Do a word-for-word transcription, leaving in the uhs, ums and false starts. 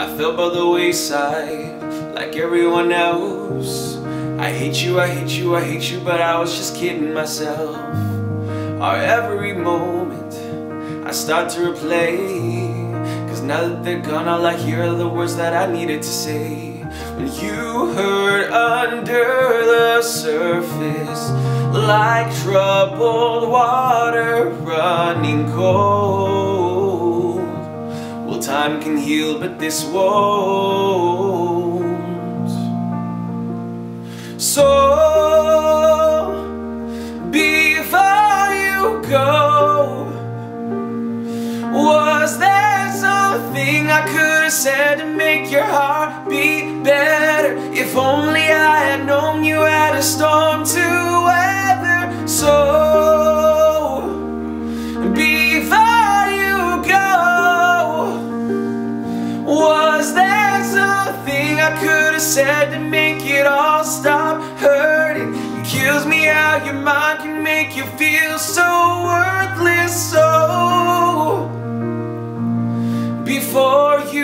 fell by the wayside like everyone else. I hate you, I hate you, I hate you, but I was just kidding myself. Our every moment I start to replay, cause now that they're gone all I hear are the words that I needed to say. When you hurt under the surface, like troubled water running cold. Well, time can heal, but this won't. So, before you go, was there something I could have said to make your heart beat better? If only I had known you had a storm to weather. So, before you go, was there something I could have said to make it all stop hurting? It kills me how your mind can make you feel so worthless. So, before you